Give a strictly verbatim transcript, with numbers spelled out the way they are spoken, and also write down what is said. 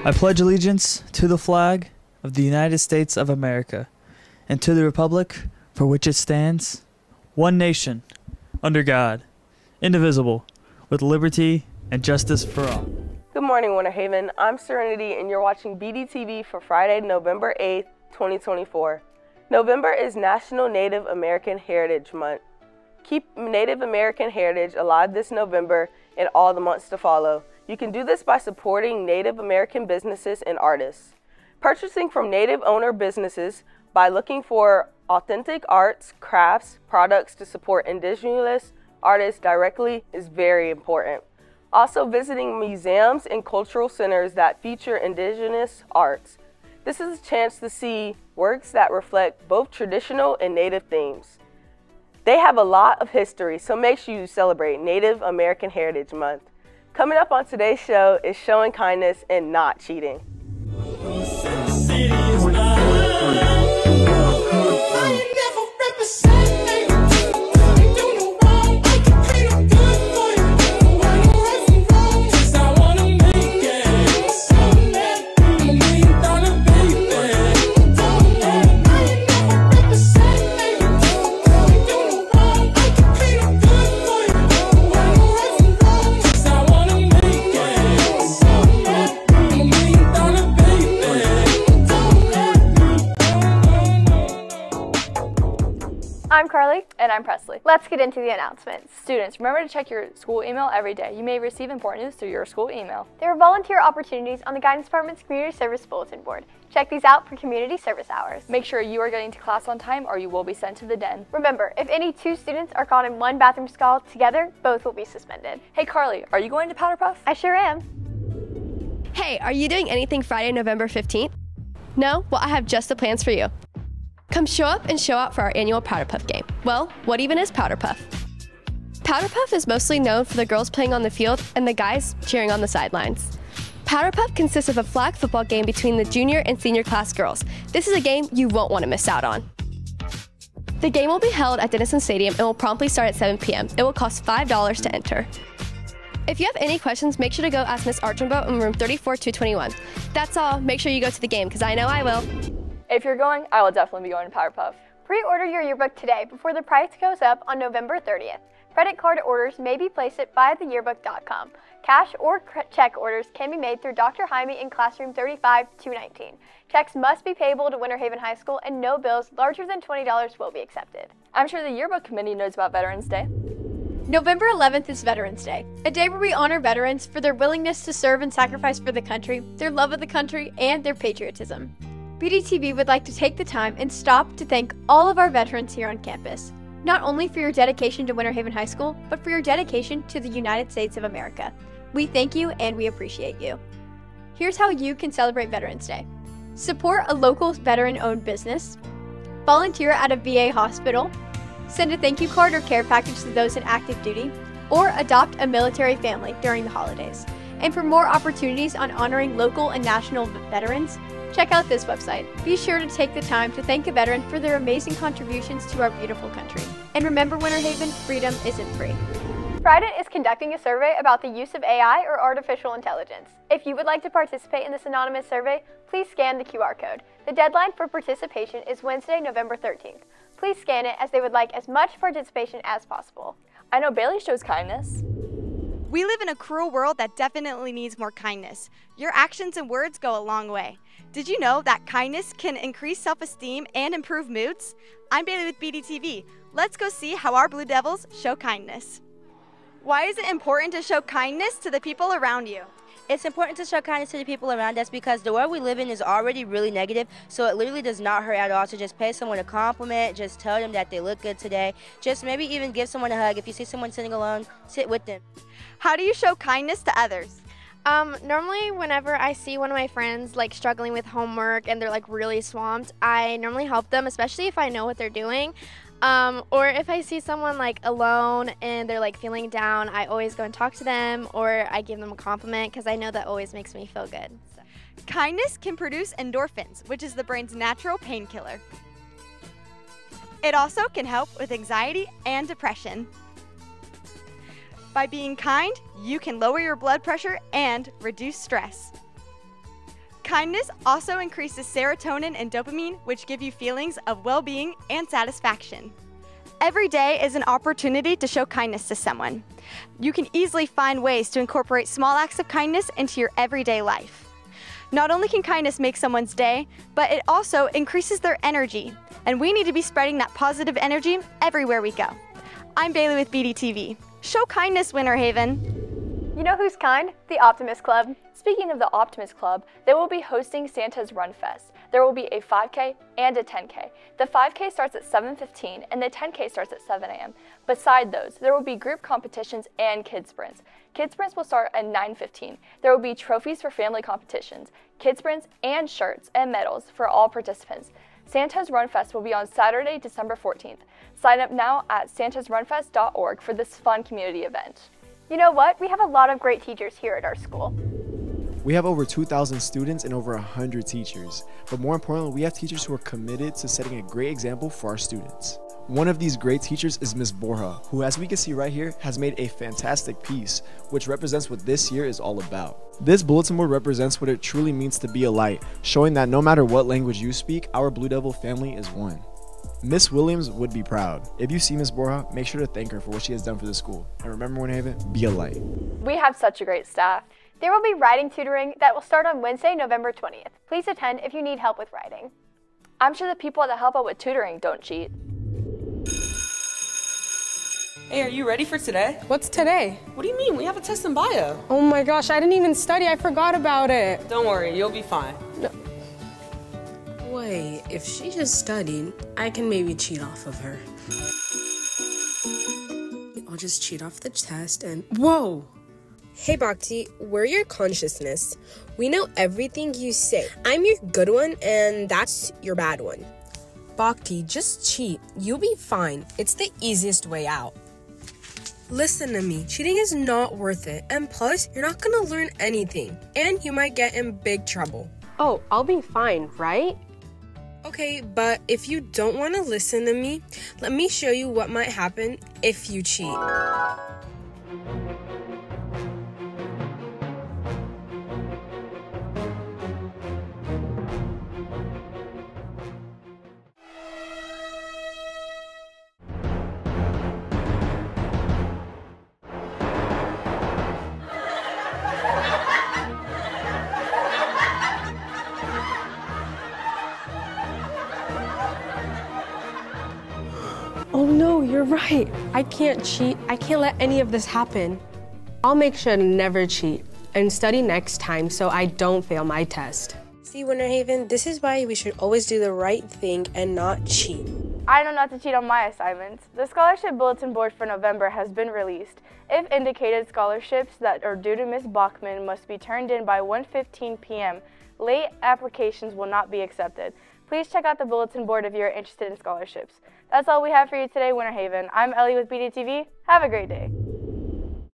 I pledge allegiance to the flag of the United States of America and to the republic for which it stands, one nation, under God, indivisible, with liberty and justice for all. Good morning, Winter Haven. I'm Serenity, and you're watching B D T V for Friday, November eighth, twenty twenty-four. November is National Native American Heritage Month. Keep Native American heritage alive this November and all the months to follow. You can do this by supporting Native American businesses and artists. Purchasing from Native owner businesses by looking for authentic arts, crafts, products to support indigenous artists directly is very important. Also, visiting museums and cultural centers that feature indigenous arts. This is a chance to see works that reflect both traditional and native themes. They have a lot of history, so make sure you celebrate Native American Heritage Month. Coming up on today's show is showing kindness and not cheating. I'm Carly. And I'm Presley. Let's get into the announcements. Students, remember to check your school email every day. You may receive important news through your school email. There are volunteer opportunities on the Guidance Department's Community Service Bulletin Board. Check these out for community service hours. Make sure you are getting to class on time or you will be sent to the den. Remember, if any two students are caught in one bathroom stall together, both will be suspended. Hey Carly, are you going to Powder Puff? I sure am. Hey, are you doing anything Friday, November fifteenth? No? Well, I have just the plans for you. Come show up and show out for our annual Powder Puff game. Well, what even is Powder Puff? Powder Puff is mostly known for the girls playing on the field and the guys cheering on the sidelines. Powder Puff consists of a flag football game between the junior and senior class girls. This is a game you won't want to miss out on. The game will be held at Denison Stadium and will promptly start at seven p m It will cost five dollars to enter. If you have any questions, make sure to go ask Miss Archambault in room thirty-four two twenty-one. That's all. Make sure you go to the game, because I know I will. If you're going, I will definitely be going to Powder Puff. Pre-order your yearbook today before the price goes up on November thirtieth. Credit card orders may be placed at buy the yearbook dot com. Cash or check orders can be made through Doctor Jaime in classroom thirty-five two nineteen. Checks must be payable to Winter Haven High School, and no bills larger than twenty dollars will be accepted. I'm sure the yearbook committee knows about Veterans Day. November eleventh is Veterans Day, a day where we honor veterans for their willingness to serve and sacrifice for the country, their love of the country, and their patriotism. B D T V would like to take the time and stop to thank all of our veterans here on campus, not only for your dedication to Winter Haven High School, but for your dedication to the United States of America. We thank you and we appreciate you. Here's how you can celebrate Veterans Day. Support a local veteran-owned business, volunteer at a V A hospital, send a thank you card or care package to those in active duty, or adopt a military family during the holidays. And for more opportunities on honoring local and national veterans, check out this website. Be sure to take the time to thank a veteran for their amazing contributions to our beautiful country. And remember, Winter Haven, freedom isn't free. Trident is conducting a survey about the use of A I or artificial intelligence. If you would like to participate in this anonymous survey, please scan the Q R code. The deadline for participation is Wednesday, November thirteenth. Please scan it, as they would like as much participation as possible. I know Bailey shows kindness. We live in a cruel world that definitely needs more kindness. Your actions and words go a long way. Did you know that kindness can increase self-esteem and improve moods? I'm Bailey with B D T V. Let's go see how our Blue Devils show kindness. Why is it important to show kindness to the people around you? It's important to show kindness to the people around us because the world we live in is already really negative, so it literally does not hurt at all to just pay someone a compliment, just tell them that they look good today, just maybe even give someone a hug. If you see someone sitting alone, sit with them. How do you show kindness to others? Um, normally whenever I see one of my friends like struggling with homework and they're like really swamped, I normally help them, especially if I know what they're doing. Um, or if I see someone like alone and they're like feeling down, I always go and talk to them, or I give them a compliment because I know that always makes me feel good. So. Kindness can produce endorphins, which is the brain's natural painkiller. It also can help with anxiety and depression. By being kind, you can lower your blood pressure and reduce stress. kindness also increases serotonin and dopamine, which give you feelings of well-being and satisfaction. Every day is an opportunity to show kindness to someone. You can easily find ways to incorporate small acts of kindness into your everyday life. Not only can kindness make someone's day, but it also increases their energy, and we need to be spreading that positive energy everywhere we go. I'm Bailey with B D T V. Show kindness, Winter Haven. You know who's kind? The Optimist Club. Speaking of the Optimist Club, they will be hosting Santa's Run Fest. There will be a five K and a ten K. The five K starts at seven fifteen and the ten K starts at seven A M Beside those, there will be group competitions and kid sprints. Kid sprints will start at nine fifteen. There will be trophies for family competitions, kid sprints, and shirts and medals for all participants. Santa's Run Fest will be on Saturday, December fourteenth. Sign up now at santas run fest dot org for this fun community event. You know what? We have a lot of great teachers here at our school. We have over two thousand students and over one hundred teachers. But more importantly, we have teachers who are committed to setting a great example for our students. One of these great teachers is Miz Borja, who, as we can see right here, has made a fantastic piece, which represents what this year is all about. This bulletin board represents what it truly means to be a light, showing that no matter what language you speak, our Blue Devil family is one. Miss Williams would be proud. If you see Miz Borja, make sure to thank her for what she has done for the school. And remember, Winter Haven, be a light. We have such a great staff. There will be writing tutoring that will start on Wednesday, November twentieth. Please attend if you need help with writing. I'm sure the people that help out with tutoring don't cheat. Hey, are you ready for today? What's today? What do you mean? We have a test in bio. Oh my gosh, I didn't even study. I forgot about it. Don't worry, you'll be fine. No. Wait, if she just studied, I can maybe cheat off of her. I'll just cheat off the test and... Whoa! Hey Bhakti, we're your consciousness. We know everything you say. I'm your good one and that's your bad one. Bhakti, just cheat. You'll be fine. It's the easiest way out. Listen to me, cheating is not worth it, and plus, you're not gonna learn anything, and you might get in big trouble. Oh, I'll be fine, right? Okay, but if you don't want to listen to me, let me show you what might happen if you cheat. Oh no, you're right. I can't cheat. I can't let any of this happen. I'll make sure to never cheat and study next time so I don't fail my test. See, Winter Haven, this is why we should always do the right thing and not cheat. I know not to cheat on my assignments. The scholarship bulletin board for November has been released. If indicated, scholarships that are due to Miz Bachman must be turned in by one fifteen p m Late applications will not be accepted. Please check out the bulletin board if you're interested in scholarships. That's all we have for you today, Winter Haven. I'm Ellie with B D T V. Have a great day.